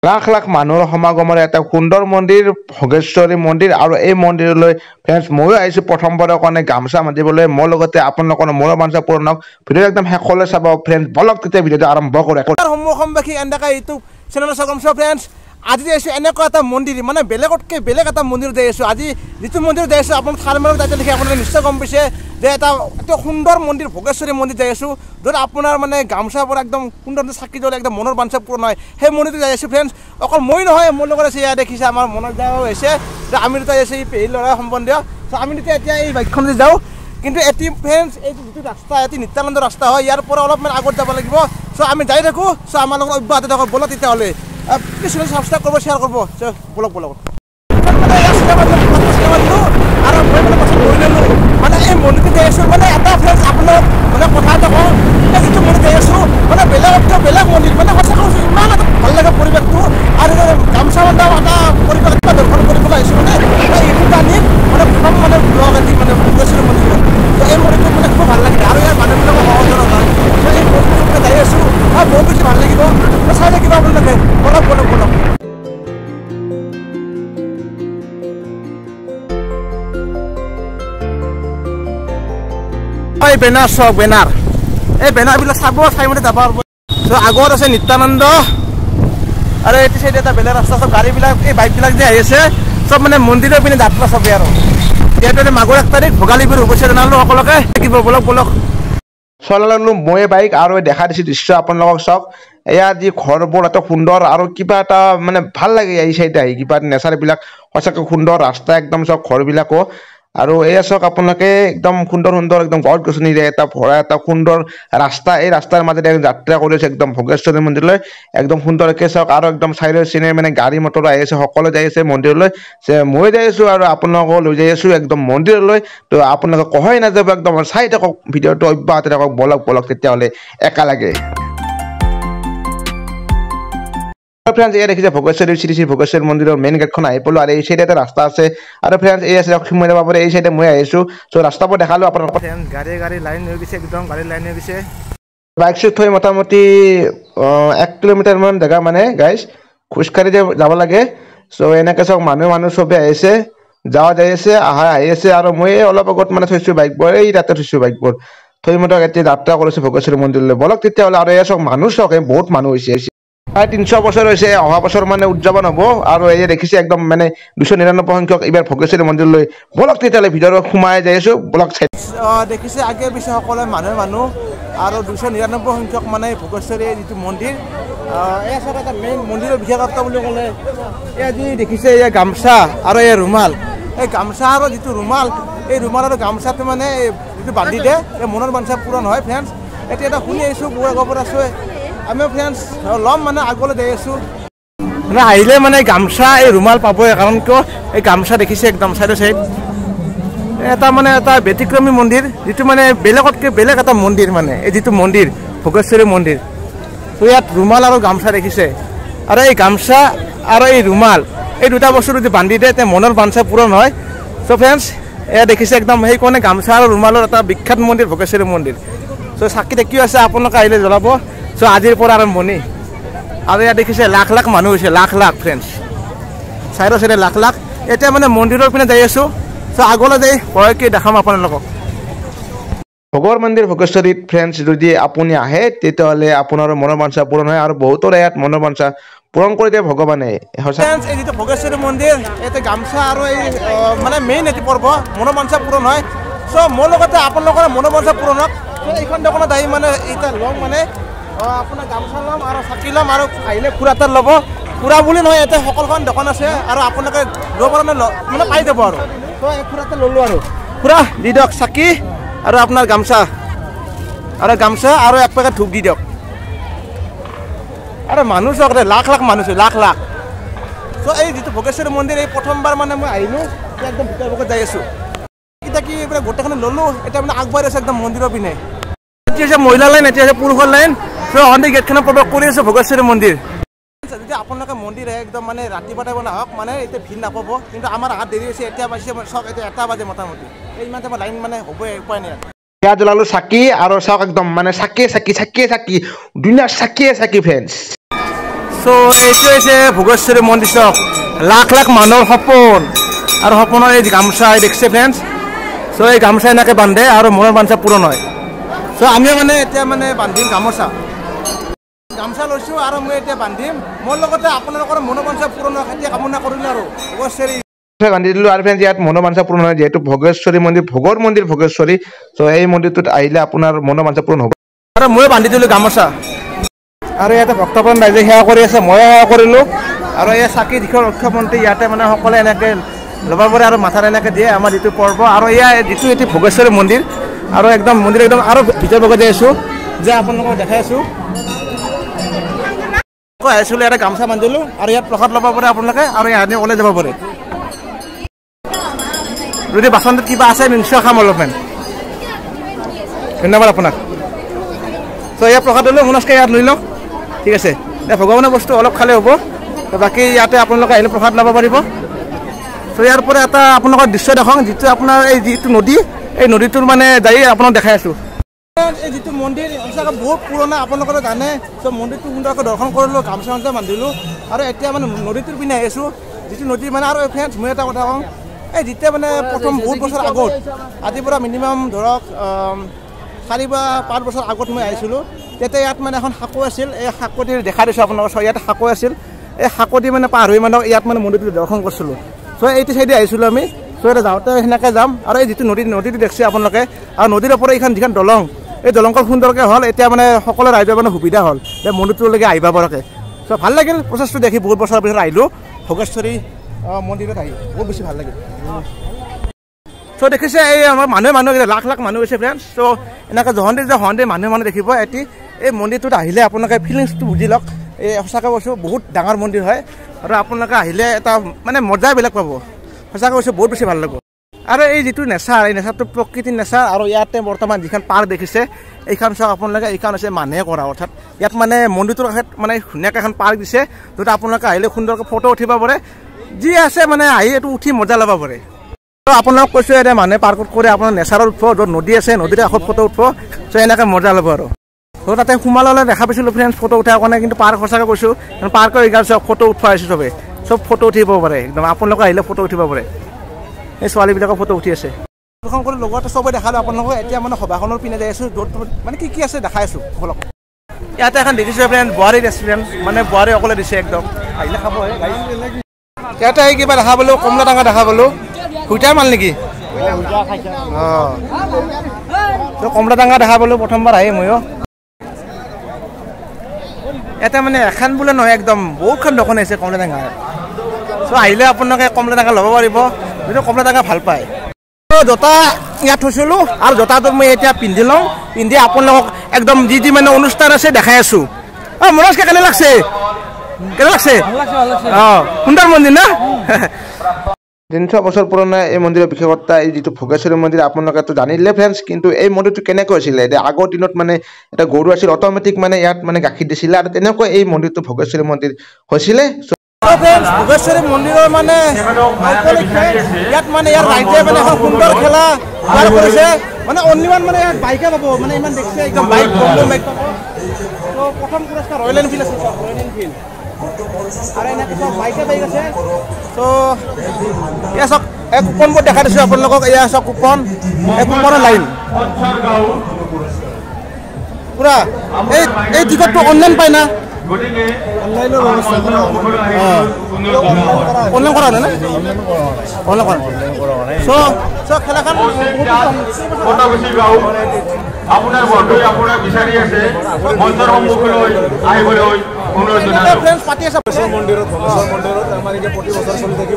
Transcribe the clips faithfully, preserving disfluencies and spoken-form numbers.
লাখ লাখ মানুহৰ সমাগমৰে এটা সুন্দৰ মন্দিৰ ভোগেশ্বৰী মন্দিৰ আৰু এই মন্দিৰলৈ ফ্ৰেণ্ডছ ময়ো আহিছোঁ প্ৰথমবাৰৰ কাৰণে গামোচা মাতিবলৈ মোৰ লগতে আপোনালোকৰ মনৰ বাঞ্ছা পূৰণ হওক ভিডিঅ' একদম শেষলৈ চাব ফ্ৰেণ্ডছ বলক তেতিয়া ভিডিঅ'টো আৰম্ভ কৰোঁ সম্মুখমবাসী এনেকা ইউটিউব চেনেলৰ স্বাগতম ফ্ৰেণ্ডছ আজি যাইছোঁ এনেকুৱা এটা মন্দিৰ মানে বেলেগতকৈ বেলেগ এটা মন্দিৰ যাই আছোঁ আজি যিটো মন্দিৰ যাই আছোঁ আপোনাৰ থাৰ্মেলৰ তাতে দেখি আপোনালোকে নিশ্চয় গম পাইছে যে এটা এটা সুন্দৰ মন্দিৰ ভোগেশ্বৰী মন্দিৰ যাই আছোঁ য'ত আপোনাৰ মানে গামোচাৰ পৰা একদম সুন্দৰ চাকি জ্বলে একদম মনৰ বাঞ্ছা পূৰণ হয় সেই মন্দিৰটো যাই আছোঁ ফ্ৰেণ্ডছ অকল মই নহয় মোৰ লগত আছে এয়া দেখিছে আমাৰ মনত যাওঁ হৈছে যে আমি দুটা আছে এই পেহী ল'ৰা সম্বন্ধীয় চ' আমি দুটা এতিয়া এই বাইকখন যে যাওঁ কিন্তু এটি ফ্ৰেণ্ডছ এই যিটো ৰাস্তা এটি নিত্যানন্দ ৰাস্তা হয় ইয়াৰ পৰা অলপমান আগত যাব লাগিব চ' আমি যাই থাকোঁ চ' আমাৰ লগত অব্যাহত থাকক ব'লক তেতিয়াহ'লে প্লিজ সাবস্ক্রাইব করবো শেয়ার করবো বলক বলক আর মানে এই মন্দিরটি যাই আছো মানে এটা ফ্রেন্ডস আপনার মানে কথা এটা কওঁ যিটো মন্দিৰ যাই আছো মানে বেলেগতকৈ বেলেগ মন্দিৰ মানে সঁচা কৈছোঁ ইমান এটা ভাল লাগে পৰিৱেশটো আৰু গামোচা বান্ধা এটা পৰিৱেশ এটা দৰ্শন কৰিবলৈ আহিছোঁ মানে এইটো টানি মানে প্ৰথম মানে ব্লগ এটি মানে ভোগেশ্বৰী মন্দিৰত তো এই মন্দিৰটো মানে খুব ভাল লাগে আৰু ইয়াৰ মানুহবিলাকৰ সহজৰ হয় এই মন্দিৰটো যাই আছোঁ আৰু বহুত বেছি ভাল লাগিব চাই থাকিব আপোনালোকে বলক বলক বলক এই বেনাৰ চাওক বেনাৰ এই বেনাৰবিলাক চাব চাই মতে যাব চ' আগত আছে নিত্যানন্দ আৰু এইটো চাইডে এটা বেলেগ ৰাস্তা চব গাড়ীবিলাক এই বাইকবিলাক যে আহি আছে চব মানে মন্দিৰৰ পিনে যাত্ৰা চবে আৰু যিহেতু মাঘৰ এক তাৰিখ ভোগালী বিহু উপস্থিত জনালোঁ সকলোকে থাকিব বলক বলক চলালো মই বাইক আৰু দেখা দিছোঁ দৃশ্য আপোনালোকক চাওক এয়া যি ঘৰবোৰ এটা সুন্দৰ আৰু কিবা এটা মানে ভাল লাগে এই চাইডে আহি কিবা নেচাৰবিলাক সঁচাকৈ সুন্দৰ ৰাস্তা একদম চাওক ঘৰবিলাকো আৰু এয়া চাওক আপোনালোকে একদম সুন্দৰ সুন্দৰ একদম গছ গছনিৰে এটা ভৰা এটা সুন্দৰ ৰাস্তা এই ৰাস্তাৰ মাজেৰে যাত্ৰা কৰি আছে একদম ভোগেশ্বৰী মন্দিৰলৈ একদম সুন্দৰকৈ চাওক আৰু একদম চাইডৰ চিনে মানে গাড়ী মটৰ আহি আছে সকলো যাই আছে মন্দিৰলৈ যে মই যাই আছোঁ আৰু আপোনালোকক লৈ যাই আছোঁ একদম মন্দিৰলৈ তো আপোনালোকে কহয় নাযাব একদম চাই থাকক ভিডিঅ'টো অব্যাহত থাকক বলক বলক তেতিয়াহ'লে একেলগে ফ্ৰেণ্ডছ এয়া দেখিছে ভোগেশ্বৰী শ্ৰী শ্ৰী ভোগেশ্বৰী মন্দিৰৰ মেইন গেটখন আহি পালোঁ আৰু এই চাইডে এটা ৰাস্তা আছে আৰু ফ্ৰেণ্ডছ এই আছে সোমাই যাব পাৰে এই চাইডে মই আহিছোঁ চ' ৰাস্তাবোৰ দেখালোঁ আপোনালোকক গাড়ী গাড়ী লাইন হৈ গৈছে একদম গাড়ী লাইন হৈ গৈছে বাইক চুট থৈ মোটামুটি এক কিলোমিটাৰমান জেগা মানে গাইজ খোজকাঢ়ি যাব লাগে চ' এনেকৈ চাওক মানুহ মানুহ চবে আহিছে যাৱা যাই আছে আহা আহি আছে আৰু মই অলপ আগত মানে থৈছোঁ বাইকবোৰ এই তাতে থৈছোঁ বাইকবোৰ থৈ মই এতিয়া যাত্ৰা কৰিছোঁ ভোগেশ্বৰী মন্দিৰলৈ বলক তেতিয়াহ'লে আৰু এয়া চাওক মানুহ চাওক বহুত মানুহ হৈছে প্ৰায় তিনিশ বছৰ হৈছে অহা বছৰ মানে উদযাপন হ'ব আৰু এই দেখিছে একদম মানে দুশ নিৰান্নব্বৈ সংখ্যক এইবাৰ ভোগেশ্বৰী মন্দিৰলৈ বলক তেতিয়াহ'লে ভিতৰত সোমাই যাই আছোঁ বলক চাই দেখিছে আগে পিছে সকলোৱে মানুহে মানুহ আৰু দুশ নিৰান্নব্বৈ সংখ্যক মানে ভোগেশ্বৰী যিটো মন্দিৰ এয়া চাওক এটা মেইন মন্দিৰৰ বিশেষত্ব বুলি ক'লে এয়া যি দেখিছে এয়া গামোচা আৰু এই ৰুমাল এই গামোচা আৰু যিটো ৰুমাল এই ৰুমাল আৰু গামোচাটো মানে যিটো বান্ধি দিয়ে এই মনৰ বাঞ্ছা পূৰণ হয় ফ্ৰেণ্ডছ এতিয়া এটা শুনি আহিছোঁ বুঢ়া গবৰ আছোঁ আমি ফ্ৰেণ্ডছ ল'ম মানে আগলৈ যাই আছোঁ মানে আহিলে মানে গামোচা এই ৰুমাল পাবই কাৰণ কিয় এই গামোচা দেখিছে একদম চাইডৰ চাইড এটা মানে এটা ব্যতিক্ৰমী মন্দিৰ যিটো মানে বেলেগতকৈ বেলেগ এটা মন্দিৰ মানে এই যিটো মন্দিৰ ভোগেশ্বৰী মন্দিৰ ত' ইয়াত ৰুমাল আৰু গামোচা দেখিছে আৰু এই গামোচা আৰু এই ৰুমাল এই দুটা বস্তু যদি বান্ধি দিয়ে তে মনৰ বাঞ্ছা পূৰণ হয় চ' ফ্ৰেণ্ডছ এয়া দেখিছে একদম সেইকাৰণে গামোচা আৰু ৰুমালৰ এটা বিখ্যাত মন্দিৰ ভোগেশ্বৰী মন্দিৰ চ' চাকি দেখিও আছে আপোনালোকে আহিলে জ্বলাব চ' আজিৰ পৰা আৰম্ভণি আৰু ইয়াত দেখিছে লাখ লাখ মানুহ হৈছে লাখ লাখ ফ্ৰেণ্ডছ চাইডৰ চাইডে লাখ লাখ এতিয়া মানে মন্দিৰৰ পিনে যাই আছোঁ চ' আগলৈ যাই ভয়কৈ দেখাম আপোনালোকক ভগৰ মন্দিৰ ভোগেশ্বৰীত ফ্ৰেণ্ডছ যদি আপুনি আহে তেতিয়াহ'লে আপোনাৰ মনৰ বাঞ্ছা পূৰণ হয় আৰু বহুতৰ ইয়াত মনৰ বাঞ্ছা পূৰণ কৰি দিয়ে ভগৱানে ফ্ৰেণ্ডছ এই যিটো ভোগেশ্বৰী মন্দিৰ ইয়াতে গামোচা আৰু এই মানে মেইন এটি পৰ্ব মনৰ বাঞ্ছা পূৰণ হয় চ' মোৰ লগতে আপোনালোকৰ মনৰ বাঞ্ছা পূৰণ হওক চ' এইখন দোকানত আহি মানে এতিয়া ল'ম মানে আপোনাৰ গামোচা ল'ম আৰু চাকি ল'ম আৰু আহিলে খুৰা এটাত ল'ব খুৰা বুলি নহয় ইয়াতে সকলোখন দোকান আছে আৰু আপোনালোকে ল'ব কাৰণে মানে পাই যাব আৰু ত' এই খুৰা এটা ল'লোঁ আৰু খুৰা দি দিয়ক চাকি আৰু আপোনাৰ গামোচা আৰু গামোচা আৰু এক পেকেট ধূপ দি দিয়ক আৰু মানুহ চাওক দে লাখ লাখ মানুহ আছে লাখ লাখ চ' এই যিটো ভোগেশ্বৰী মন্দিৰ এই প্ৰথমবাৰ মানে মই আহিলোঁ একদম ভিতৰ ভিতৰত যাই আছোঁ এতিয়া কি এইবিলাক গোটেইখিনি ল'লোঁ এতিয়া মানে আগবাঢ়ি আছে একদম মন্দিৰৰ পিনে এতিয়া আছে মহিলা লাইন এতিয়া আছে পুৰুষৰ লাইন চ' অন্তি গেটখনত প্ৰৱেশ কৰি আছে ভোগেশ্বৰী মন্দিৰ যদি আপোনালোকে মন্দিৰ আহে একদম মানে ৰাতিপুৱা টাইমত আহক মানে এতিয়া ভিৰ নাপাব কিন্তু আমাৰ আহাত দেৰি হৈছে এতিয়া বাজিছে চাওক এতিয়া এটা বাজে মোটামুটি এই ইমান টাইমত লাইন মানে হ'বই উপায় নাই ইয়াত জ্বলালোঁ চাকি আৰু চাওক একদম মানে চাকিয়ে চাকি চাকিয়ে চাকি দুনিয়াৰ চাকিয়ে চাকি ফ্ৰেণ্ডছ চ' এইটো হৈছে ভোগেশ্বৰী মন্দিৰ চাওক লাখ লাখ মানুহৰ সপোন আৰু সপোনৰ এই গামোচা দেখিছে ফ্ৰেণ্ডছ চ' এই গামোচা এনেকৈ বান্ধে আৰু মনৰ বাঞ্ছা পূৰণ হয় চ' আমিও মানে এতিয়া মানে বান্ধিম গামোচা গামোচা লৈছোঁ আৰু মই এতিয়া বান্ধিম মোৰ লগতে আপোনালোকৰ মনৰ বাঞ্ছা পূৰণ হোৱা খেতি কামনা কৰিলোঁ আৰু ভোগেশ্বৰী বান্ধি দিলোঁ আৰু ফ্ৰেণ্ডছ ইয়াত মনৰ বাঞ্ছা পূৰণ হয় যিহেতু ভোগেশ্বৰী মন্দিৰ ভোগৰ মন্দিৰ ভোগেশ্বৰী চ' এই মন্দিৰটোত আহিলে আপোনাৰ মনৰ বাঞ্ছা পূৰণ হ'ব আৰু ময়ো বান্ধি দিলোঁ গামোচা আৰু ইয়াতে ভক্তপ্ৰাণ ৰাইজে সেৱা কৰি আছে ময়ো সেৱা কৰিলোঁ আৰু এই চাকি দিশৰ ৰক্ষামন্ত্ৰী ইয়াতে মানে সকলোৱে এনেকৈ ল'ব পাৰে আৰু মাথাত এনেকৈ দিয়ে আমাৰ যিটো পৰ্ব আৰু এয়া যিটো এটি ভোগেশ্বৰী মন্দিৰ আৰু একদম মন্দিৰ একদম আৰু ভিতৰ ভাগত আছোঁ যে আপোনালোকক দেখাই আছোঁ আহিছিলোঁ ইয়াতে গামোচা বান্ধিলোঁ আৰু ইয়াত প্ৰসাদ ল'ব পাৰে আপোনালোকে আৰু ইয়াতে ওলাই যাব পাৰে যদি বাচনটোত কিবা আছে নিশ্চয় খাম অলপমান ধন্যবাদ আপোনাক চ' ইয়াত প্ৰসাদ ল'লোঁ মনস্কাই ইয়াত লৈ লওক ঠিক আছে এতিয়া ভগৱানৰ বস্তু অলপ খালে হ'ব বাকী ইয়াতে আপোনালোকে আহিলে প্ৰসাদ ল'ব পাৰিব চ' ইয়াৰ পৰা এটা আপোনালোকৰ দৃশ্য দেখাওঁ যিটো আপোনাৰ এই যিটো নদী এই নদীটোৰ মানে যাই আপোনাক দেখাই আছোঁ এই যিটো মন্দিৰ সঁচাকৈ বহুত পুৰণা আপোনালোকে জানে চ' মন্দিৰটো সুন্দৰকৈ দৰ্শন কৰিলোঁ গামোচা গামোচা বান্ধিলোঁ আৰু এতিয়া মানে নদীটোৰ পিনে আহি আছোঁ যিটো নদী মানে আৰু ফ্ৰেণ্ডছ মই এটা কথা কওঁ এই যেতিয়া মানে প্ৰথম বহুত বছৰ আগত আজিৰ পৰা মিনিমাম ধৰক চাৰি বা পাঁচ বছৰ আগত মই আহিছিলোঁ তেতিয়া ইয়াত মানে এখন সাঁকো আছিল এই সাঁকোটি দেখা দিছোঁ আপোনালোকৰ চ' ইয়াত সাঁকো আছিল এই সাঁকোটি মানে পাৰ হৈ মানে ইয়াত মানে মন্দিৰটো দৰ্শন কৰিছিলোঁ চ' এইটো চাইডে আহিছিলোঁ আমি চ' এতিয়া যাওঁতে সেনেকৈ যাম আৰু এই যিটো নদী নদীটো দেখিছে আপোনালোকে আৰু নদীৰ ওপৰত এইখন যিখন দলং এই দলংখন সুন্দৰকৈ হ'ল এতিয়া মানে সকলো ৰাইজৰ মানে সুবিধা হ'ল যে মন্দিৰটোলৈকে আহিব পৰাকৈ চ' ভাল লাগিল প্ৰচেছটো দেখি বহুত বছৰৰ পিছত আহিলোঁ ভোগেশ্বৰী মন্দিৰত আহি বহুত বেছি ভাল লাগিল চ' দেখিছে এই আমাৰ মানুহে মানুহ লাখ লাখ মানুহ হৈছে ফ্ৰেণ্ডছ চ' এনেকৈ জহন্তি যে সন্ধিয়া মানুহে মানুহ দেখিব এটি এই মন্দিৰটোত আহিলে আপোনালোকে ফিলিংছটো বুজি লওক এই সঁচাকৈ কৈছোঁ বহুত ডাঙৰ মন্দিৰ হয় আৰু আপোনালোকে আহিলে এটা মানে মজাই বেলেগ পাব সঁচাকৈ কৈছোঁ বহুত বেছি ভাল লাগিব আৰু এই যিটো নেচাৰ এই নেচাৰটো প্ৰকৃতিৰ নেচাৰ আৰু ইয়াতে বৰ্তমান যিখন পাৰ্ক দেখিছে এইখন চাওক আপোনালোকে এইখন হৈছে মানুহে কৰা অৰ্থাৎ ইয়াত মানে মন্দিৰটোৰ কাষত মানে ধুনীয়াকৈ এখন পাৰ্ক দিছে য'ত আপোনালোকে আহিলে সুন্দৰকৈ ফটো উঠিব পাৰে যি আছে মানে আহি এইটো উঠি মজা ল'ব পাৰে আপোনালোক কৈছোঁ এতিয়া মানুহে পাৰ্কত কৰে আপোনাৰ নেচাৰত উঠিব য'ত নদী আছে নদীৰ কাষত ফটো উঠিব চ' এনেকৈ মজা ল'ব আৰু ত' তাতে সোমাললৈ দেখা পাইছিলোঁ ফ্ৰেণ্ডছ ফটো উঠাৰ কাৰণে কিন্তু পাৰ্ক সঁচাকৈ কৈছোঁ পাৰ্কৰ এইগাল চব ফটো উঠোৱা আহিছোঁ চবে চব ফটো উঠিব পাৰে একদম আপোনালোকে আহিলে ফটো উঠিব পাৰে এই ছোৱালীবিলাকৰ ফটো উঠি আছে দৰ্শন কৰি লগতে চবে দেখালোঁ আপোনালোকক এতিয়া মানে সভাখনৰ পিনে যাই আছোঁ য'ত মানে কি কি আছে দেখাই আছোঁ সকলক ইয়াতে এখন দেখিছোঁ ফ্ৰেণ্ড বোৱাৰী ৰেষ্টুৰেণ্ট মানে বোৱাৰী অকলে দিছে একদম আহিলে খাব ইয়াতে আহি কিবা দেখা পালোঁ কমলা টেঙা দেখা পালোঁ সুইটাৰ মাল নেকি অঁ কমলা টেঙা দেখা পালোঁ প্ৰথমবাৰ আহি ময়ো ইয়াতে মানে এখন বোলে নহয় একদম বহুতখন দোকান আছে কমলা টেঙা চ' আহিলে আপোনালোকে কমলা টেঙা ল'ব পাৰিব যদি কমলা টেঙা ভাল পায় জোতা ইয়াত থৈছিলোঁ আৰু জোতাটো মই এতিয়া পিন্ধি লওঁ পিন্ধি আপোনালোকক একদম যি যি মানে অনুষ্ঠান আছে দেখাই আছোঁ অঁ মনোজকে কেনে লাগছে কেনে লাগছে অঁ সুন্দৰ মন্দিৰ না তিনিশ বছৰ পুৰণা এই মন্দিৰৰ বিশেষত্বা এই যিটো ভোগেশ্বৰী মন্দিৰ আপোনালোকেতো জানিলে ফ্ৰেণ্ডছ কিন্তু এই মন্দিৰটো কেনেকৈ হৈছিলে এতিয়া আগৰ দিনত মানে এটা গৰু আছিল অট'মেটিক মানে ইয়াত মানে গাখীৰ দিছিলে আৰু তেনেকৈ এই মন্দিৰটো ভোগেশ্বৰী মন্দিৰ হৈছিলে ভোগেশ্বৰী মন্দিৰৰ মানে ইয়াত মানে ইয়াৰ ৰাইজে মানে এখন সুন্দৰ খেলা তৈয়াৰ কৰিছে মানে অনলি ওৱান মানে ইয়াত বাইকে পাব মানে ইমান দেখিছে একদম বাইক বাইক পাব প্ৰথম পুৰস্কাৰ ৰয়েল এনফিল্ড আছে ৰয়েল এনফিল্ড আৰু এনেকৈ চব বাইকে বাইক আছে ত' এয়া চাওক এই কুপনবোৰ দেখাই দিছোঁ আপোনালোকক এয়া চাওক কুপন এই কুপনৰ লাইন পুৰা এই এই টিকটটো অনলাইন পায় না অনলাইনৰ ব্যৱস্থা অনলাইন কৰা নাই অনলাইন কৰা চ' চ' খেলাখন আপোনাৰ বন্ধুৱে আপোনাক বিচাৰি আছে মঞ্চৰ সন্মুখলৈ আহিবলৈ পাতি আছে মন্দিৰত মন্দিৰত আমাৰ এতিয়া প্ৰতি বছৰ চলি থাকিব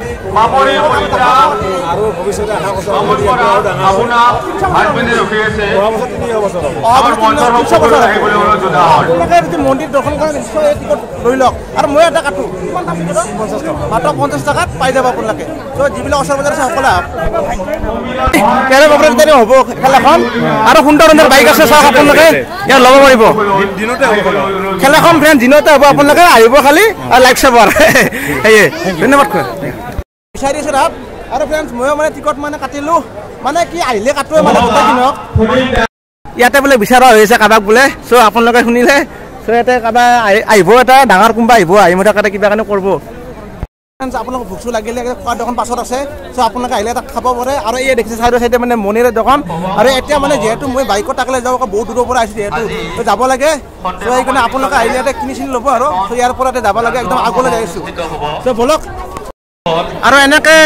আৰু ভৱিষ্যতে অহা বছৰ আপোনাক হাজবেণ্ডে ৰখি আছে মন্দিৰ দৰ্শন কৰা নিশ্চয় টিকট লৈ লওক আৰু মই এটা কাটো মাত্ৰ পঞ্চাছ টকাত পাই যাব আপোনালোকে ত' যিবিলাক ওচৰ বজাৰ আছে সকলোৱে তেৰ ফেব্ৰুৱাৰীতে হ'ব খেলাখন আৰু সুন্দৰ সুন্দৰ বাইক আছে চাওক আপোনালোকে ইয়াত ল'ব পাৰিব দিনতে হ'ব খেলাখন ফ্ৰেণ্ড দিনতে হ'ব আপোনালোকে আহিব খালি আৰু লাইক চাব আৰু সেয়ে ধন্যবাদ বিচাৰি আছোঁ ৰাপ আৰু ফ্ৰেণ্ডছ ময়ো মানে টিকট মানে কাটিলোঁ মানে কি আহিলে কাটোৱে মানে গোটেই দিনক ইয়াতে বোলে বিচাৰা হৈ আছে কাৰোবাক বোলে চ' আপোনালোকে শুনিলে চ' চ' ইয়াতে কাৰোবাৰ আহিব এটা ডাঙৰ কোনোবা আহিব আহি মোৰ তাতে কিবা কাৰণে কৰিব আপোনালোক ভোক চোক লাগিলে খোৱাৰ দোকান পাছত আছে চ' আপোনালোকে আহিলে তাত খাব পাৰে আৰু এই দেখিছে চাইডৰ চাইডে মানে মণিৰে দোকান আৰু এতিয়া মানে যিহেতু মই বাইকত তাকলে যাওঁ বহুত দূৰৰ পৰা আহিছোঁ যিহেতু যাব লাগে চ' সেইকাৰণে আপোনালোকে আহিলে ইয়াতে কিনি চিনি ল'ব আৰু চ' ইয়াৰ পৰা যাব লাগে একদম আগলৈ যাই আছোঁ চ' বলক আৰু এনেকৈ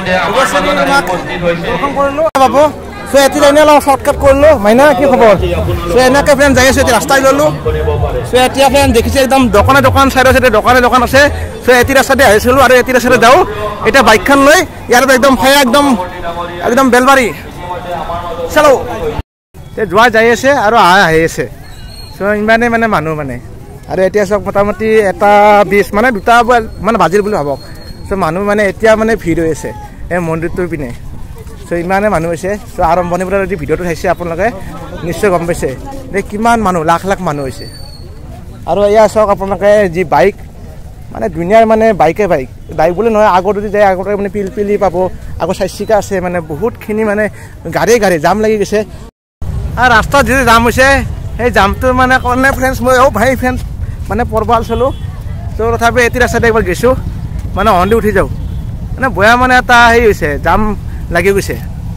দৰ্শন কৰিলোঁ পাব চ' এতিয়া এনেই অলপ শ্বৰ্টকাট কৰিলোঁ মাইনা কি খবৰ চ' এনেকৈ ফ্ৰেণ্ড যাই আছোঁ এতিয়া ৰাস্তাই ল'লোঁ চ' এতিয়া ফ্ৰেণ্ড দেখিছে একদম দোকানে দোকান চাইডৰ চাইডে দোকানে দোকান আছে চ' এটি ৰাস্তাতে আহিছিলোঁ আৰু এটি ৰাস্তাতে যাওঁ এতিয়া বাইকখন লৈ ইয়াৰ পৰা একদম ফায়া একদম একদম বেলবাৰী চালো এতিয়া যোৱা যাই আছে আৰু অহা আহি আছে চ' ইমানেই মানে মানুহ মানে আৰু এতিয়া চাওক মোটামুটি এটা বিছ মানে দুটা মানে বাজিল বুলি ভাবক চ' মানুহ মানে এতিয়া মানে ভিৰ হৈ আছে এই মন্দিৰটোৰ পিনে চ' ইমানে মানুহ হৈছে চ' আৰম্ভণিৰ পৰা যদি ভিডিঅ'টো চাইছে আপোনালোকে নিশ্চয় গম পাইছে যে কিমান মানুহ লাখ লাখ মানুহ হৈছে আৰু এয়া চাওক আপোনালোকে যি বাইক মানে দুনিয়াৰ মানে বাইকে বাইক বাইক বুলি নহয় আগত যদি যায় আগতে মানে পিল পিলি পাব আগত চাৰিচিকা আছে মানে বহুতখিনি মানে গাড়ী গাড়ী জাম লাগি গৈছে আৰু ৰাস্তাত যদি জাম হৈছে সেই জামটোৰ মানে কাৰণে ফ্ৰেণ্ডছ মই অ' ভাই ফ্ৰেণ্ডছ মানে পৰবাল চলোঁ ত' তথাপি এটি ৰাস্তাতে একবাৰ গৈছোঁ মানে হন্দি উঠি যাওঁ মানে বয়া মানে এটা হেৰি হৈছে জাম লাগি গৈছে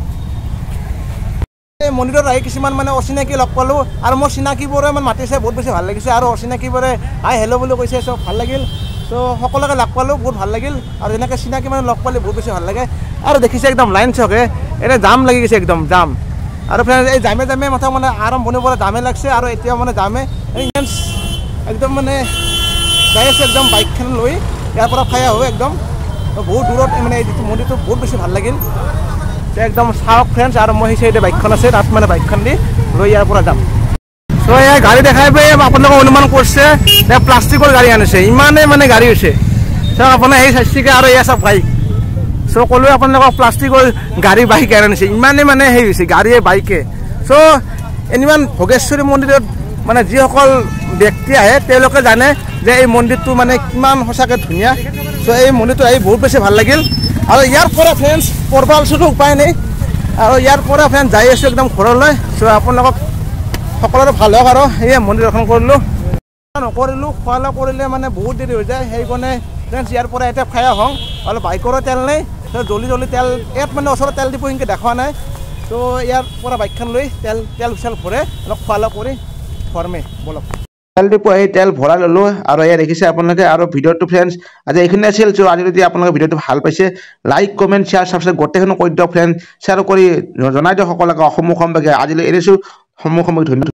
এই মন্দিৰত আহি কিছুমান মানে অচিনাকি লগ পালোঁ আৰু মোৰ চিনাকিবোৰে মানে মাতিছে বহুত বেছি ভাল লাগিছে আৰু অচিনাকিবোৰে হাই হেল্ল' বুলি কৈছে চব ভাল লাগিল ত' সকলোকে লগ পালোঁ বহুত ভাল লাগিল আৰু এনেকৈ চিনাকি মানে লগ পালে বহুত বেছি ভাল লাগে আৰু দেখিছে একদম লাইন চকে এতিয়া জাম লাগি গৈছে একদম জাম আৰু ফ্ৰেণ্ড এই জামে জামে মাথা মানে আৰম্ভণিৰ পৰা জামে লাগছে আৰু এতিয়া মানে জামে একদম মানে যাই আছে একদম বাইকখন লৈ ইয়াৰ পৰা ফায়া হৈ একদম বহুত দূৰত মানে এই যিটো মন্দিৰটো বহুত বেছি ভাল লাগিল একদম চাওক ফ্ৰেণ্ডছ আৰু মই সেই চাইডে বাইকখন আছে তাত মানে বাইকখন দি লৈ ইয়াৰ পৰা যাম চ' এই গাড়ী দেখাই পাই আপোনালোকে অনুমান কৰিছে যে প্লাষ্টিকৰ গাড়ী আনিছে ইমানেই মানে গাড়ী হৈছে চাওক আপোনাৰ সেই চাৰিচকীয়া আৰু এয়া চাওক বাইক চ' ক'লোৱে আপোনালোকক প্লাষ্টিকৰ গাড়ী বাইক আনিছে ইমানেই মানে হেৰি হৈছে গাড়ীয়ে বাইকে চ' ইমান ভোগেশ্বৰী মন্দিৰত মানে যিসকল ব্যক্তি আহে তেওঁলোকে জানে যে এই মন্দিৰটো মানে কিমান সঁচাকৈ ধুনীয়া চ' এই মন্দিৰটো আহি বহুত বেছি ভাল লাগিল আৰু ইয়াৰ পৰা ফ্ৰেণ্ডছ পৰবালচোতো উপায় নাই আৰু ইয়াৰ পৰা ফ্ৰেণ্ড যাই আছোঁ একদম ঘৰলৈ চ' আপোনালোকক সকলোৰে ভাল হওক আৰু সেয়ে মন্দিৰ দৰ্শন কৰিলোঁ নকৰিলোঁ খোৱা লোৱা কৰিলে মানে বহুত দেৰি হৈ যায় সেইকাৰণে ফ্ৰেণ্ডছ ইয়াৰ পৰা এতিয়া খাই আহোঁ অলপ বাইকৰো তেল নাই জলদি জলদি তেল ইয়াত মানে ওচৰত তেল ডিপু সেনেকৈ দেখুওৱা নাই ত' ইয়াৰ পৰা বাইকখন লৈ তেল তেল চেল ভৰে অলপ খোৱা লোৱা কৰি ঘৰমে বলক তেল ডিপু আহি তেল ভৰাই ল'লোঁ আৰু এয়া দেখিছে আপোনালোকে আৰু ভিডিঅ'টো ফ্ৰেণ্ডছ আজি এইখিনি আছিল চ' আজি যদি আপোনালোকে ভিডিঅ'টো ভাল পাইছে লাইক কমেণ্ট শ্বেয়াৰ ছাবস্ক্ৰাইব গোটেইখিনি কৰি দিয়ক ফ্ৰেণ্ড শ্বেয়াৰ কৰি জনাই দিয়ক সকলোকে অসম অসমবাসীয়ে আজিলৈ এৰিছোঁ সন্মুখমুখি ধন্যবাদ।